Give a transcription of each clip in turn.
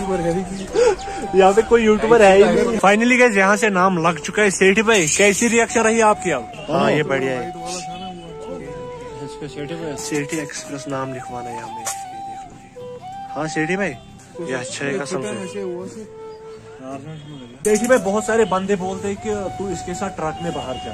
YouTuber है यहाँ पे कोई यूट्यूबर है ही नहीं। फाइनली गाइस यहाँ से नाम लग चुका है सेठी भाई। कैसी रिएक्शन रही आपकी अब? हाँ ये बढ़िया है। सेठी एक्सप्रेस नाम लिखवाना है हमें। हाँ सेठी भाई ये अच्छा है कसम से। सेठी भाई बहुत सारे बंदे बोलते हैं कि तू इसके साथ ट्रक में बाहर जा।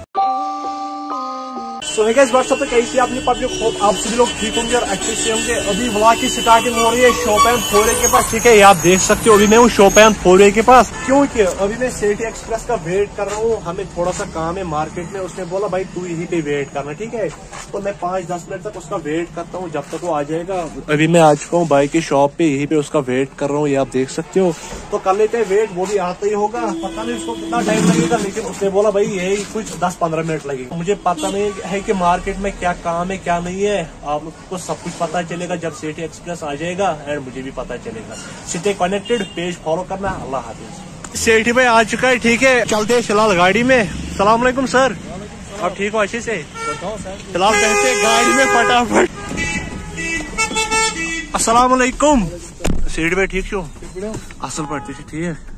तो है गाइस व्हाट्सएप पे कैसी आपने पब्लिक होप आप सभी लोग ठीक होंगे और अच्छे से होंगे। अभी व्लॉग की स्टार्टिंग हो रही है शोपियां फोरवे के पास, ठीक है ये आप देख सकते हो। अभी मैं हूँ शोपियां फोरवे के पास क्योंकि अभी मैं सेठी एक्सप्रेस का वेट कर रहा हूँ। हमें थोड़ा सा काम है मार्केट में। उसने बोला भाई तू यहीं पे वेट करना, ठीक है। तो मैं 5-10 मिनट तक उसका वेट करता हूँ जब तक वो आ जाएगा। अभी मैं आ चुका हूँ बाइक की शॉप पे, यहीं पे उसका वेट कर रहा हूँ, ये आप देख सकते हो। तो कर लेते हैं वेट, वो भी आता ही होगा। पता नहीं उसको कितना टाइम लगेगा, लेकिन उसने बोला भाई यही कुछ 10-15 मिनट लगेगा। मुझे पता नहीं है कि मार्केट में क्या काम है क्या नहीं है। आप लोग को सब कुछ पता चलेगा जब सेठी एक्सप्रेस आ जाएगा एंड मुझे भी पता चलेगा। स्टे कनेक्टेड, पेज फॉलो करना। अल्लाह हाफिज। सेठी भाई आ चुका है, ठीक है चलते हैं फिलहाल गाड़ी में। सलाम अलैकुम सर, आप ठीक हो अच्छे से? फिलहाल बैठते गाड़ी में फटाफट। अस्सलाम वालेकुम सेठी भाई, ठीक हो? असल पड़ती थी, ठीक है।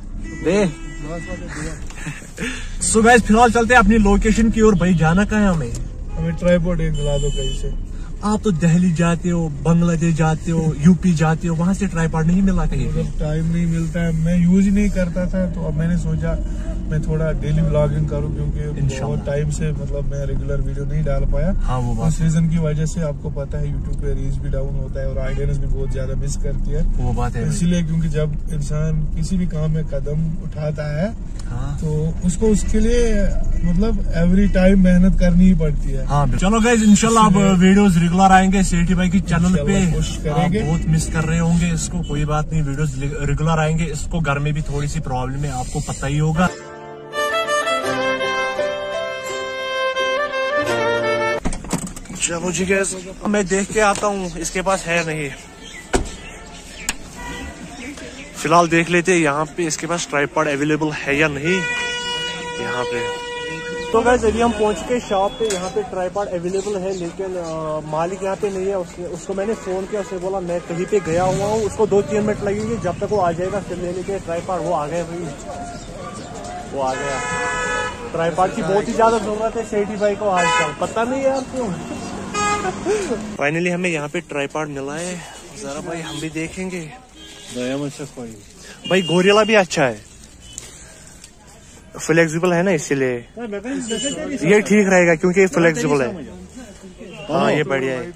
सो गाइस फिलहाल चलते हैं अपनी लोकेशन की ओर। भाई जाना कहाँ है हमें? हमें ट्राइपॉड एक दिला दो कहीं से। आप तो दिल्ली जाते हो, बांग्लादेश जाते हो, यूपी जाते हो, वहाँ से ट्राइपॉड नहीं मिला कहीं? टाइम नहीं मिलता है, मैं यूज ही नहीं करता था। तो अब मैंने सोचा मैं थोड़ा डेली व्लॉगिंग करूं क्योंकि बहुत टाइम से मतलब मैं रेगुलर वीडियो नहीं डाल पाया। हाँ वो बात, उस रीजन की वजह से आपको पता है यूट्यूब पे रीच भी डाउन होता है और ऑडियंस भी बहुत ज्यादा मिस करती है। वो बात है इसीलिए क्योंकि जब इंसान किसी भी काम में कदम उठाता है हाँ। तो उसको उसके लिए मतलब एवरी टाइम मेहनत करनी ही पड़ती है। हाँ चलो गाइस इंशाल्लाह अब वीडियोस रेगुलर आएंगे सेठी भाई की चैनल पे। कोशिश करेंगे। बहुत मिस कर रहे होंगे इसको, कोई बात नहीं, वीडियोस रेगुलर आएंगे। इसको घर में भी थोड़ी सी प्रॉब्लम है, आपको पता ही होगा। चलो जी गाइस मैं देख के आता हूँ, इसके पास है नहीं। फिलहाल देख लेते हैं यहाँ पे इसके पास ट्राइपॉड अवेलेबल है या नहीं यहाँ पे। तो गाइस अभी हम पहुंच के शॉप पे, यहाँ पे ट्राइपॉड अवेलेबल है लेकिन मालिक यहाँ पे नहीं है। उसको मैंने फोन किया, उसने बोला मैं कहीं पे गया हुआ हूँ, उसको 2-3 मिनट लगेंगे। जब तक वो आ जाएगा फिर ले लेके ट्राइपॉड। वो आ गया भाई, वो आ गया। ट्राइपॉड की बहुत ही ज्यादा जरूरत है सेठी भाई को आजकल, पता नहीं यार क्यों। फाइनली हमें यहाँ पे ट्राइपॉड मिला है, जरा भाई हम भी देखेंगे। भाई गोरिल्ला भी अच्छा है, फ्लेक्सिबल है ना, इसीलिए ये ठीक रहेगा क्योंकि फ्लेक्सिबल है। हाँ ये बढ़िया है।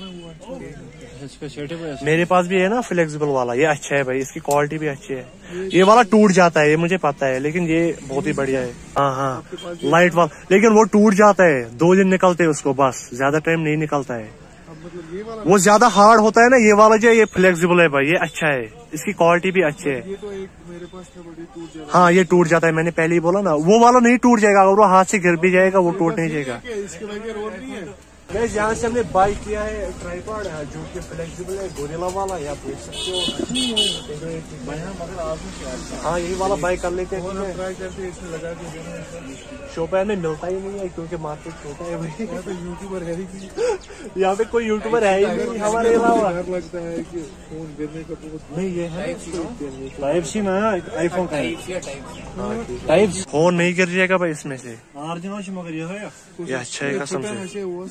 मेरे पास भी है ना फ्लेक्सिबल वाला, ये अच्छा है भाई, इसकी क्वालिटी भी अच्छी है। ये वाला टूट जाता है, ये मुझे पता है, लेकिन ये बहुत ही बढ़िया है। हाँ हाँ लाइट वाला, लेकिन वो टूट जाता है, 2 दिन निकलते हैं उसको, बस ज्यादा टाइम नहीं निकलता है। वो ज्यादा हार्ड होता है ना, ये वाला जो ये फ्लेक्सिबल है भाई, ये अच्छा है, इसकी क्वालिटी भी अच्छी है। ये तो एक मेरे पास था, बड़ी टूट जाता है। हाँ ये टूट जाता है, मैंने पहले ही बोला ना, वो वाला नहीं टूट जाएगा, अगर वो हाथ से गिर भी जाएगा वो टूट नहीं जाएगा। इसके बगैर और नहीं है। गाइस यहाँ से हमने बाय किया है ट्राइपॉड जो कि फ्लेक्सिबल है, गोरिल्ला वाला, आप देख सकते हो। हाँ यही वाला बाय कर लेते हैं, ट्राई करते हैं, इसमें लगा के शोपियां में मिलता ही नहीं है क्योंकि मार्केट छोटा है भाई। यहाँ पे यूट्यूबर है ही यहाँ पे कोई यूट्यूबर है ही नहीं हमारे अलावा। डर लगता है कि फोन गिरने का बहुत नहीं, ये है टाइप सी ना आईफोन का टाइप फोन नहीं गिर जाएगा भाई इसमें से। मगर ये अच्छा है कसम से।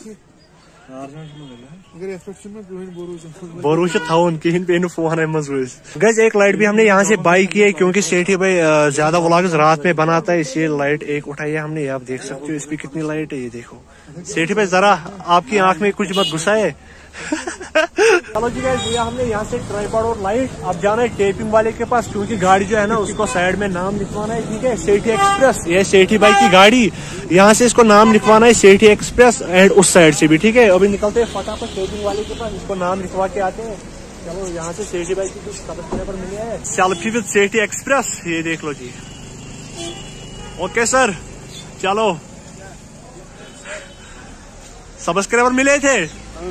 भरोसा था उनके पे फोन है मजबूत। गाइस एक लाइट भी हमने यहाँ से बाई की है क्योंकि सेठी भाई ज्यादा व्लॉग्स रात में बनाता है, इसलिए लाइट एक उठाई है हमने। आप देख सकते हो इस पे कितनी लाइट है, ये देखो। सेठी भाई जरा आपकी आंख में कुछ मत घुसा है। चलो जी गाइस भैया हमने यहाँ से ट्राइपॉड और लाइट, अब जाना है टेपिंग वाले के पास क्योंकि गाड़ी जो है ना उसको साइड में नाम लिखवाना है, ठीक है। सेठी एक्सप्रेस, ये सेठी भाई की गाड़ी, यहाँ से इसको नाम लिखवाना है सेठी एक्सप्रेस एंड उस साइड से भी, ठीक है। अभी निकलते हैं फटाफट टेपिंग वाले के पास, इसको नाम लिखवा के आते हैं। चलो यहाँ से सेठी भाई की कुछ सब्सक्राइबर मिले हैं, सेल्फी विद सेठी एक्सप्रेस, ये देख लो जी। ओके सर चलो, सब्सक्राइबर मिले थे।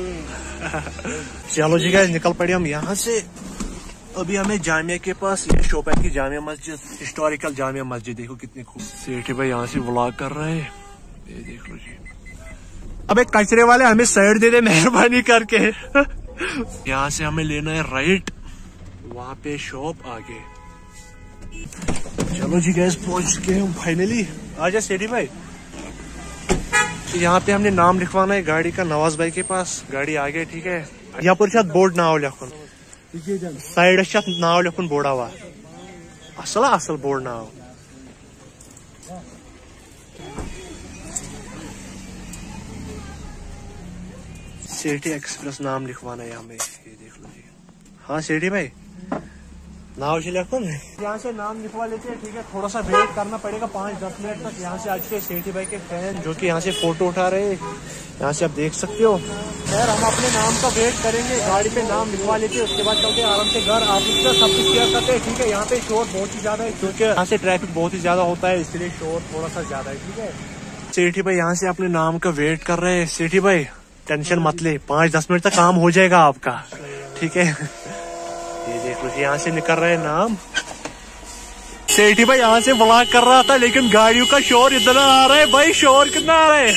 चलो जी गाइस निकल पड़े हम यहाँ से। अभी हमें जामिया के पास, ये शोपियां की जामिया मस्जिद, हिस्टोरिकल जामिया मस्जिद, देखो कितनी खूब। सेठी भाई यहाँ से व्लॉग कर रहे हैं, ये देख लो जी। अबे कचरे वाले हमें साइड दे दे मेहरबानी करके। यहाँ से हमें लेना है राइट, वहाँ पे शॉप आगे। चलो जी गैस पहुंच गए हम फाइनली। आजा सेठी भाई, यहाँ पे हमने नाम लिखवाना है गाड़ी का नवाज भाई के पास। गाड़ी आ गई, ठीक है। यहाँ पर बोर्ड नाव लिखुन, साइड नाव लिखुन बोर्डावा, असल बोर्ड नाव। सिटी एक्सप्रेस नाम लिखवाना है हमें, ये देख लो जी। हाँ सेठी भाई, नाव से लिखो ना, यहाँ से नाम लिखवा लेते हैं, ठीक है। थोड़ा सा वेट करना पड़ेगा 5-10 मिनट तक। यहाँ से आज के सेठी भाई के फैन जो कि यहाँ से फोटो उठा रहे हैं, यहाँ से आप देख सकते हो। खैर हम अपने नाम का वेट करेंगे, गाड़ी पे नाम लिखवा लेते हैं, उसके बाद चलते आराम से घर। आप इसका सब कुछ शेयर करते हैं, ठीक है। यहाँ पे शोर बहुत ही ज्यादा है क्योंकि यहाँ से ट्रैफिक बहुत ही ज्यादा होता है, इसलिए शोर थोड़ा सा ज्यादा है, ठीक है। सेठी भाई यहाँ से अपने नाम का वेट कर रहे हैं। सेठी भाई टेंशन मत ले, 5-10 मिनट तक काम हो जाएगा आपका, ठीक है। ये देख लो यहाँ से निकल रहे नाम। सेठी भाई यहाँ से व्लॉग कर रहा था, लेकिन गाड़ियों का शोर इतना आ रहा है भाई, शोर कितना आ रहा है।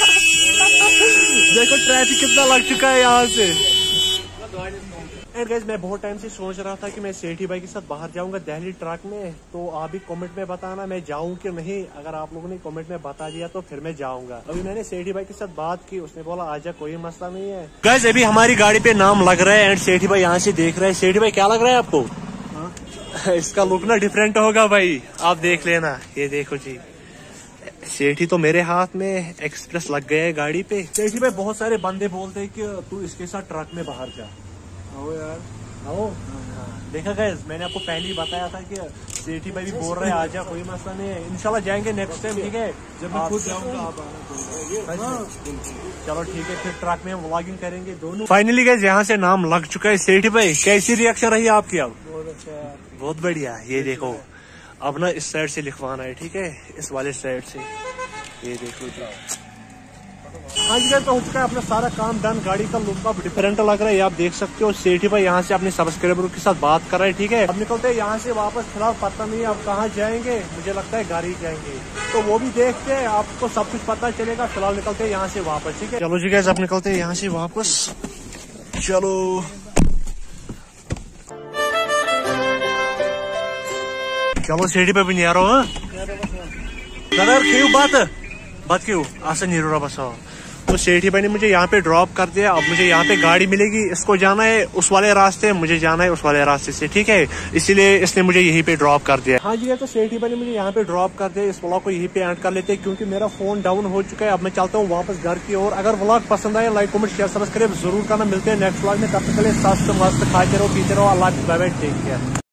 देखो ट्रैफिक कितना लग चुका है यहाँ से। एंड गाइस मैं बहुत टाइम से सोच रहा था कि मैं सेठी भाई के साथ बाहर जाऊंगा दिल्ली ट्रक में, तो आप भी कमेंट में बताना मैं जाऊं कि नहीं। अगर आप लोगों ने कमेंट में बता दिया तो फिर मैं जाऊंगा। अभी मैंने सेठी भाई के साथ बात की, उसने बोला आजा, कोई मसला नहीं है। गाइस अभी हमारी गाड़ी पे नाम लग रहा है एंड सेठी भाई यहाँ से देख रहे हैं। सेठी भाई क्या लग रहा है आपको? इसका लुक ना डिफरेंट होगा भाई, आप देख लेना। ये देखो जी, सेठी तो मेरे हाथ में एक्सप्रेस लग गया है गाड़ी पे। सेठी भाई बहुत सारे बंदे बोलते हैं कि तू इसके साथ ट्रक में बाहर जा। आओ यार आओ। देखा गाइस मैंने आपको पहले ही बताया था कि सेठी भाई भी बोल रहे हैं आजा, कोई मसला नहीं है, इंशाल्लाह जाएंगे नेक्स्ट टाइम, ठीक है। जब मैं खुद जाऊंगा आप आना। चलो ठीक है, फिर ट्रक में हम व्लॉगिंग करेंगे दोनों। फाइनली गाइस यहाँ से नाम लग चुका है। सेठी भाई कैसी रिएक्शन रही आपकी? अब बहुत अच्छा, बहुत बढ़िया। ये देखो अब ना इस साइड से लिखवाना है, ठीक है, इस वाले साइड से। ये देखो जी, हाँ जी तो हो चुका है अपना सारा काम डन। गाड़ी का लुक अब डिफरेंट लग रहा है, आप देख सकते हो। सेठी भाई यहाँ से अपने सब्सक्राइबरों के साथ बात कर रहे हैं, ठीक है। अब निकलते हैं यहाँ से वापस, फिलहाल पता नहीं अब कहाँ जाएंगे, मुझे लगता है गाड़ी जाएंगे, तो वो भी देखते हैं, आपको सब कुछ पता चलेगा। फिलहाल निकलते हैं यहाँ से वापस, ठीक है। चलो जी गाइस अब निकलते हैं यहाँ से वापस, चलो। चलो सेठी भाई भी नहीं आ रहा हूँ, क्यों बात क्यों आसा नहीं रो बस। तो सेठी भाई ने मुझे यहाँ पे ड्रॉप कर दिया। अब मुझे यहाँ पे गाड़ी मिलेगी, इसको जाना है उस वाले रास्ते, मुझे जाना है उस वाले रास्ते से, ठीक है। इसीलिए इसने मुझे यहीं पे ड्रॉप कर दिया। हाँ जी तो सेठी भाई ने मुझे यहाँ पे ड्रॉप कर दिया। इस व्लॉग को यहीं पे एंड कर लेते हैं क्योंकि मेरा फोन डाउन हो चुका है। अब मैं चलता हूँ वापस घर की ओर। अगर व्लॉग पसंद आए लाइक कमेंट शेयर सब्सक्राइब जरूर करना। मिलते हैं नेक्स्ट व्लॉग में, तब तक के लिए मस्त खाते रहो पीते रहो। अल्लाह हाफिज़, बाय बाय, टेक केयर।